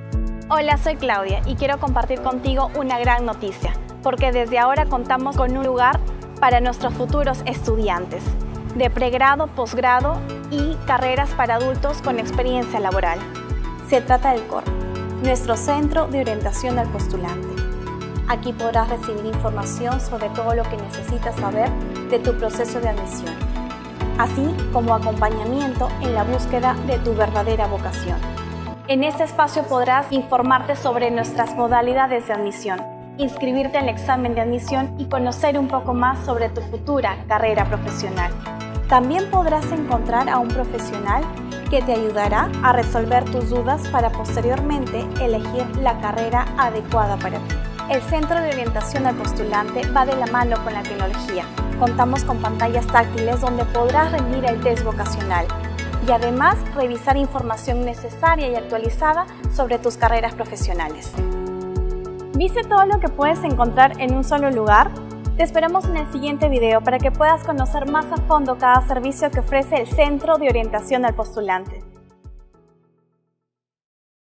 Hola, soy Claudia y quiero compartir contigo una gran noticia, porque desde ahora contamos con un lugar para nuestros futuros estudiantes, de pregrado, posgrado y carreras para adultos con experiencia laboral. Se trata del COR, nuestro Centro de Orientación al Postulante. Aquí podrás recibir información sobre todo lo que necesitas saber de tu proceso de admisión, así como acompañamiento en la búsqueda de tu verdadera vocación. En este espacio podrás informarte sobre nuestras modalidades de admisión, inscribirte en el examen de admisión y conocer un poco más sobre tu futura carrera profesional. También podrás encontrar a un profesional que te ayudará a resolver tus dudas para posteriormente elegir la carrera adecuada para ti. El Centro de Orientación al Postulante va de la mano con la tecnología. Contamos con pantallas táctiles donde podrás rendir el test vocacional y además revisar información necesaria y actualizada sobre tus carreras profesionales. ¿Viste todo lo que puedes encontrar en un solo lugar? Te esperamos en el siguiente video para que puedas conocer más a fondo cada servicio que ofrece el Centro de Orientación al Postulante.